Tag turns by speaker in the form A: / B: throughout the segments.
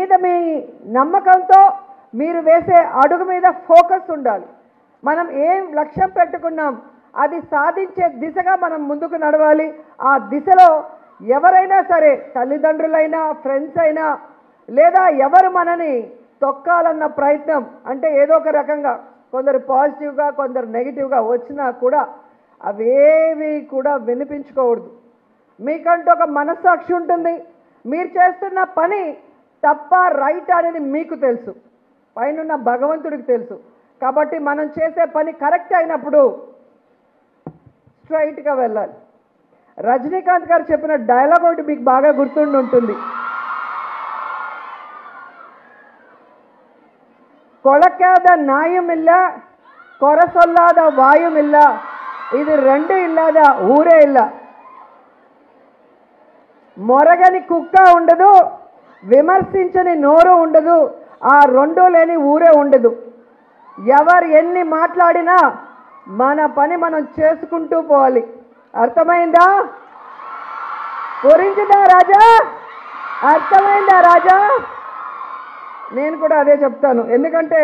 A: మీద మీ నమ్మకంతో మీరు వేసే అడుగు మీద ఫోకస్ ఉండాలి. మనం ఏం లక్ష్యం పెట్టుకున్నాం అది సాధించే దిశగా మనం ముందుకు నడవాలి. ఆ దిశలో ఎవరైనా సరే, తల్లిదండ్రులైనా, ఫ్రెండ్స్ అయినా, లేదా ఎవరు మనని తొక్కాలన్న ప్రయత్నం అంటే ఏదో ఒక రకంగా కొందరు పాజిటివ్గా కొందరు నెగిటివ్గా వచ్చినా కూడా అవేవి కూడా వినిపించుకోకూడదు. మీకంటూ ఒక మనస్సాక్షి ఉంటుంది. మీరు చేస్తున్న పని తప్ప రైట్ అనేది మీకు తెలుసు, పైనున్న భగవంతుడికి తెలుసు. కాబట్టి మనం చేసే పని కరెక్ట్ అయినప్పుడు స్ట్రైట్గా వెళ్ళాలి. రజనీకాంత్ గారు చెప్పిన డైలాగ్ ఒకటి మీకు బాగా గుర్తుండి ఉంటుంది. ಕೊಳಕಾದ ನ್ಯಾಯಮಿಲ್ಲ, ಕೊರಸೊಲ್ಲಾದ ವಾಯುಮಿಲ್ಲ, ಇದು రెండు ఇల్లాದ ఊరే ಇಲ್ಲ. మొరగని కుక్క ఉండదు, విమర్శించని నోరు ఉండదు, ఆ రెండు లేని ఊరే ఉండదు. ఎవరు ఎన్ని మాట్లాడినా మన పని మనం చేసుకుంటూ పోవాలి. అర్థమైందా? పురించిందా రాజా? అర్థమైందా రాజా? నేను కూడా అదే చెప్తాను. ఎందుకంటే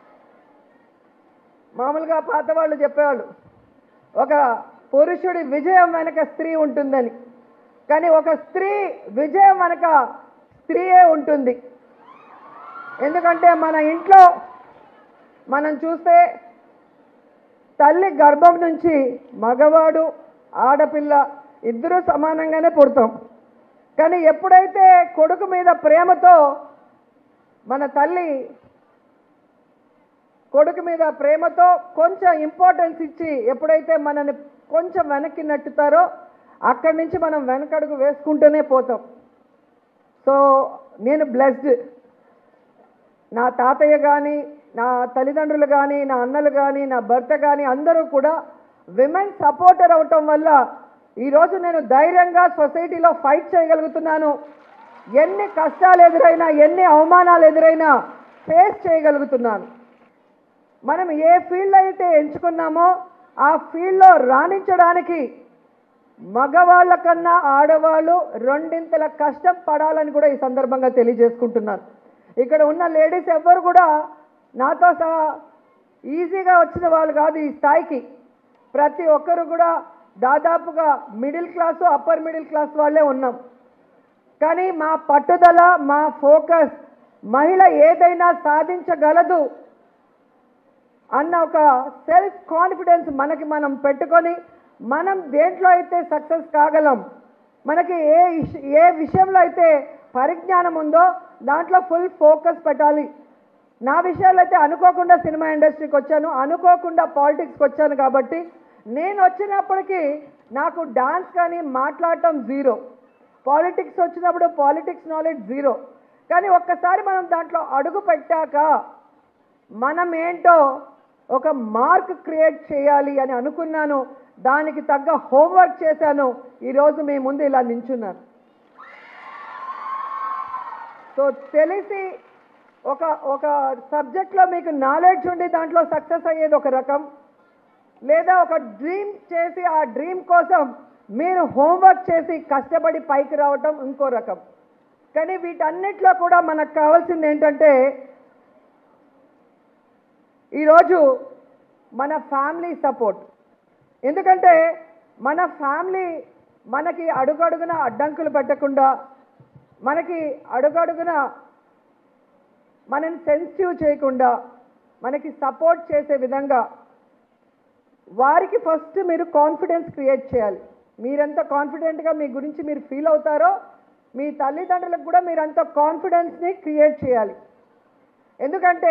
A: మామూలుగా పాత వాళ్ళు చెప్పేవాళ్ళు ఒక పురుషుడి విజయం వెనక స్త్రీ ఉంటుందని. కానీ ఒక స్త్రీ విజయం వెనక స్త్రీయే ఉంటుంది. ఎందుకంటే మన ఇంట్లో మనం చూస్తే తల్లి గర్భం నుంచి మగవాడు ఆడపిల్ల ఇద్దరూ సమానంగానే పుడతాం. కానీ ఎప్పుడైతే కొడుకు మీద ప్రేమతో మన తల్లి కొడుకు మీద ప్రేమతో కొంచెం ఇంపార్టెన్స్ ఇచ్చి ఎప్పుడైతే మనని కొంచెం వెనక్కి నెట్టుతారో అక్కడి నుంచి మనం వెనకడుగు వేసుకుంటూనే పోతాం. సో నేను బ్లెస్డ్. నా తాతయ్య కానీ, నా తల్లిదండ్రులు కానీ, నా అన్నలు కానీ, నా భర్త కానీ అందరూ కూడా విమెన్ సపోర్టర్ అవటం వల్ల ఈరోజు నేను ధైర్యంగా సొసైటీలో ఫైట్ చేయగలుగుతున్నాను. ఎన్ని కష్టాలు ఎదురైనా, ఎన్ని అవమానాలు ఎదురైనా ఫేస్ చేయగలుగుతున్నాను. మనం ఏ ఫీల్డ్ అయితే ఎంచుకున్నామో ఆ ఫీల్డ్లో రాణించడానికి మగవాళ్ళ కన్నా ఆడవాళ్ళు రెండింతల కష్టం పడాలని కూడా ఈ సందర్భంగా తెలియజేసుకుంటున్నాను. ఇక్కడ ఉన్న లేడీస్ ఎవ్వరు కూడా నాతో సహా ఈజీగా వచ్చిన వాళ్ళు కాదు ఈ స్థాయికి. ప్రతి ఒక్కరు కూడా దాదాపుగా middle class, upper middle class వాళ్ళే ఉన్నాం. కానీ మా పట్టుదల, మా ఫోకస్ మహిళ ఏదైనా సాధించగలదు అన్న ఒక సెల్ఫ్ కాన్ఫిడెన్స్ మనకి మనం పెట్టుకొని మనం దేంట్లో అయితే సక్సెస్ కాగలం, మనకి ఏ విషయంలో అయితే పరిజ్ఞానం ఉందో దాంట్లో ఫుల్ ఫోకస్ పెట్టాలి. నా విషయాల్లో అయితే అనుకోకుండా సినిమా ఇండస్ట్రీకి వచ్చాను, అనుకోకుండా పాలిటిక్స్కి వచ్చాను. కాబట్టి నేను వచ్చినప్పటికీ నాకు డాన్స్ కానీ మాట్లాడటం జీరో, పాలిటిక్స్ వచ్చినప్పుడు పాలిటిక్స్ నాలెడ్జ్ జీరో. కానీ ఒక్కసారి మనం దాంట్లో అడుగు పెట్టాక మనం ఏంటో ఒక మార్క్ క్రియేట్ చేయాలి అని అనుకున్నాను. దానికి తగ్గ హోంవర్క్ చేశాను. ఈరోజు మీ ముందు ఇలా నించున్నాను. సో తెలిసి ఒక సబ్జెక్ట్లో మీకు నాలెడ్జ్ ఉండి దాంట్లో సక్సెస్ అయ్యేది ఒక రకం, లేదా ఒక డ్రీమ్ చేసి ఆ డ్రీమ్ కోసం మీరు హోంవర్క్ చేసి కష్టపడి పైకి రావటం ఇంకో రకం. కానీ వీటన్నిటిలో కూడా మనకు కావాల్సింది ఏంటంటే ఈరోజు మన ఫ్యామిలీ సపోర్ట్. ఎందుకంటే మన ఫ్యామిలీ మనకి అడుగడుగున అడ్డంకులు పెట్టకుండా, మనకి అడుగడుగున మనని సెన్సిటివ్ చేయకుండా మనకి సపోర్ట్ చేసే విధంగా వారికి ఫస్ట్ మీరు కాన్ఫిడెన్స్ క్రియేట్ చేయాలి. మీరెంత కాన్ఫిడెంట్గా మీ గురించి మీరు ఫీల్ అవుతారో మీ తల్లిదండ్రులకు కూడా మీరు అంత కాన్ఫిడెన్స్ని క్రియేట్ చేయాలి. ఎందుకంటే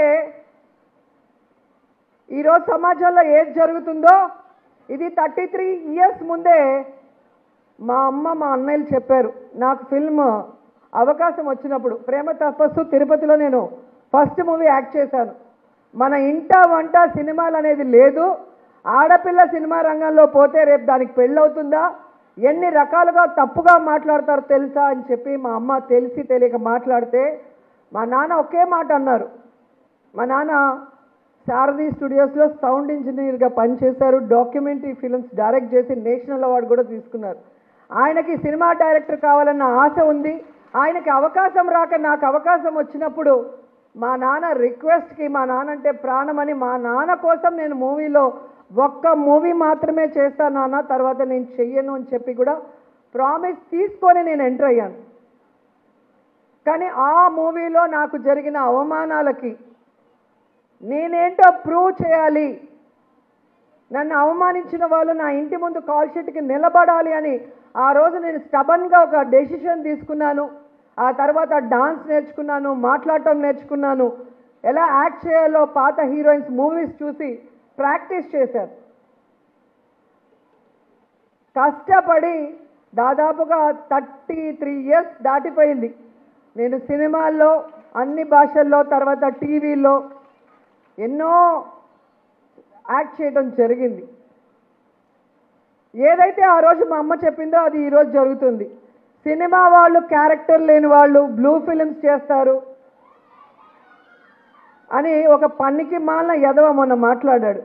A: ఈరోజు సమాజంలో ఏది జరుగుతుందో ఇది 33 ఇయర్స్ ముందే మా అమ్మ మా అన్నయ్యలు చెప్పారు. నాకు ఫిల్మ్ అవకాశం వచ్చినప్పుడు ప్రేమ తపస్సు తిరుపతిలో నేను ఫస్ట్ మూవీ యాక్ట్ చేశాను. మన ఇంట వంట సినిమాలు అనేది లేదు, ఆడపిల్ల సినిమా రంగంలో పోతే రేపు దానికి పెళ్ళవుతుందా, ఎన్ని రకాలుగా తప్పుగా మాట్లాడతారో తెలుసా అని చెప్పి మా అమ్మ తెలిసి తెలియక మాట్లాడితే మా నాన్న ఒకే మాట అన్నారు. మా నాన్న శారది స్టూడియోస్లో సౌండ్ ఇంజనీర్గా పనిచేశారు, డాక్యుమెంటరీ ఫిల్మ్స్ డైరెక్ట్ చేసి నేషనల్ అవార్డు కూడా తీసుకున్నారు. ఆయనకి సినిమా డైరెక్టర్ కావాలన్న ఆశ ఉంది, ఆయనకి అవకాశం రాక నాకు అవకాశం వచ్చినప్పుడు మా నాన్న రిక్వెస్ట్కి, మా నాన్న అంటే ప్రాణమని, మా నాన్న కోసం నేను మూవీలో ఒక్క మూవీ మాత్రమే చేస్తాను నాన్న, తర్వాత నేను చెయ్యను అని చెప్పి కూడా ప్రామిస్ తీసుకొని నేను ఎంటర్ అయ్యాను. కానీ ఆ మూవీలో నాకు జరిగిన అవమానాలకి నేనేంటో ప్రూవ్ చేయాలి, నన్ను అవమానించిన వాళ్ళు నా ఇంటి ముందు కాల్ షీట్కి నిలబడాలి అని ఆ రోజు నేను స్టబన్గా ఒక డెసిషన్ తీసుకున్నాను. ఆ తర్వాత డాన్స్ నేర్చుకున్నాను, మాట్లాడటం నేర్చుకున్నాను, ఎలా యాక్ట్ చేయాలో పాత హీరోయిన్స్ మూవీస్ చూసి ప్రాక్టీస్ చేశాను. కష్టపడి దాదాపుగా 33 years దాటిపోయింది. నేను సినిమాల్లో అన్ని భాషల్లో, తర్వాత టీవీలో ఎన్నో యాక్ట్ చేయడం జరిగింది. ఏదైతే ఆ రోజు మా అమ్మ చెప్పిందో అది ఈరోజు జరుగుతుంది. సినిమా వాళ్ళు క్యారెక్టర్ లేని వాళ్ళు బ్లూ ఫిలిమ్స్ చేస్తారు అని ఒక పనికి మాలిన ఎదవ మొన్న మాట్లాడాడు.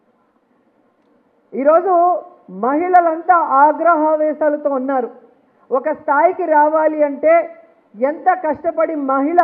A: ఈరోజు మహిళలంతా ఆగ్రహావేశాలతో ఉన్నారు. ఒక స్థాయికి రావాలి అంటే ఎంత కష్టపడి మహిళ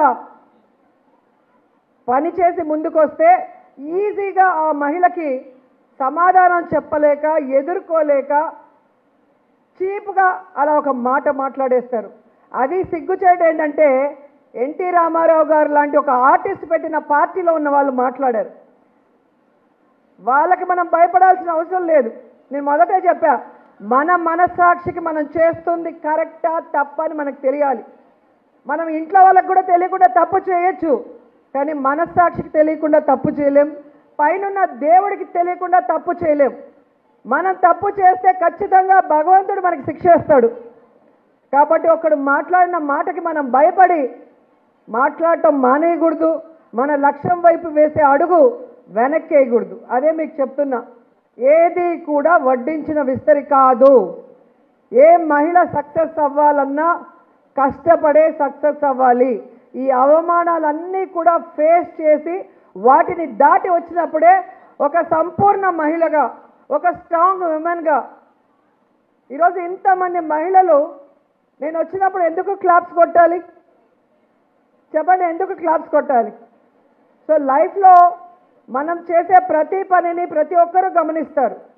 A: పనిచేసి ముందుకొస్తే ఈజీగా ఆ మహిళకి సమాధానం చెప్పలేక, ఎదుర్కోలేక చీప్గా అలా ఒక మాట మాట్లాడేస్తారు. అది సిగ్గుచేటు ఏంటంటే ఎన్టీ రామారావు గారు లాంటి ఒక ఆర్టిస్ట్ పెట్టిన పార్టీలో ఉన్న వాళ్ళు మాట్లాడారు. వాళ్ళకి మనం భయపడాల్సిన అవసరం లేదు. నేను మొదటే చెప్పా, మన మనస్సాక్షికి మనం చేస్తుంది కరెక్టా తప్ప అని మనకు తెలియాలి. మనం ఇంట్లో వాళ్ళకి కూడా తెలియకుండా తప్పు చేయొచ్చు, కానీ మనస్సాక్షికి తెలియకుండా తప్పు చేయలేం, పైనున్న దేవుడికి తెలియకుండా తప్పు చేయలేం. మనం తప్పు చేస్తే ఖచ్చితంగా భగవంతుడు మనకి శిక్ష ఇస్తాడు. కాబట్టి ఒకడు మాట్లాడిన మాటకి మనం భయపడి మాట్లాడటం మానేయకూడదు. మన లక్ష్యం వైపు వేసే అడుగు వెనక్కేయకూడదు. అదే మీకు చెప్తున్నా, ఏది కూడా వడ్డించిన విస్తరి కాదు. ఏ మహిళ సక్సెస్ అవ్వాలన్నా కష్టపడే సక్సెస్ అవ్వాలి. ఈ అవమానాలన్నీ కూడా ఫేస్ చేసి వాటిని దాటి వచ్చినప్పుడే ఒక సంపూర్ణ మహిళగా, ఒక స్ట్రాంగ్ ఉమెన్గా. ఈరోజు ఇంతమంది మహిళలు నేను వచ్చినప్పుడు ఎందుకు క్లాప్స్ కొట్టాలి చెప్పండి? ఎందుకు క్లాప్స్ కొట్టాలి? సో లైఫ్లో మనం చేసే ప్రతి పనిని ప్రతి ఒక్కరూ గమనిస్తారు.